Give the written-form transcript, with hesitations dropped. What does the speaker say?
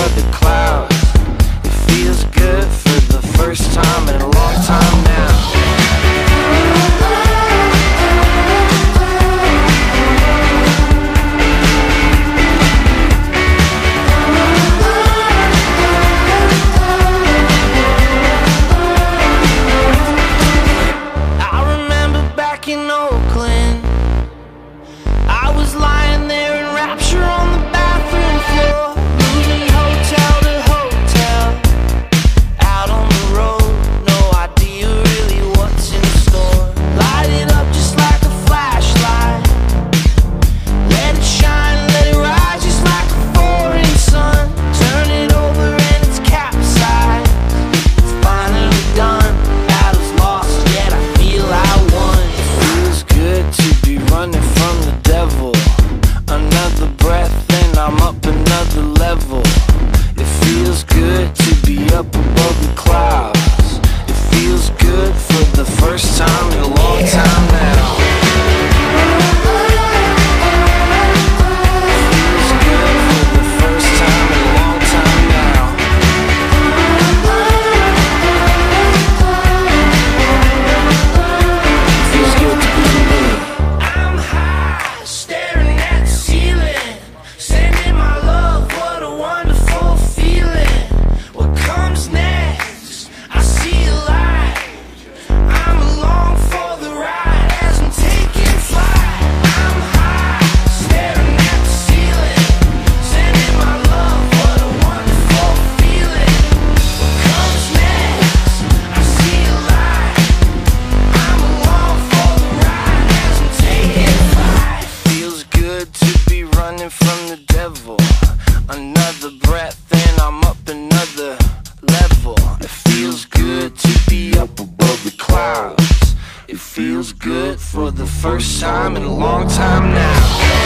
above the clouds. It feels good for the first time in a long time now. In Oakland, I was lying there in rapture on the bathroom floor, moving hotel to hotel, out on the road, no idea really what's in store. Light it up just like a flashlight, let it shine, let it rise just like a foreign sun. Turn it over and it's capsized, it's finally done. Battle's lost, yet I feel I won. To be running from the devil, another breath and I'm up another level. It feels good to be up above the clouds. It feels good for the first time in a long time now. From the devil, another breath and I'm up another level. It feels good to be up above the clouds. It feels good for the first time in a long time now.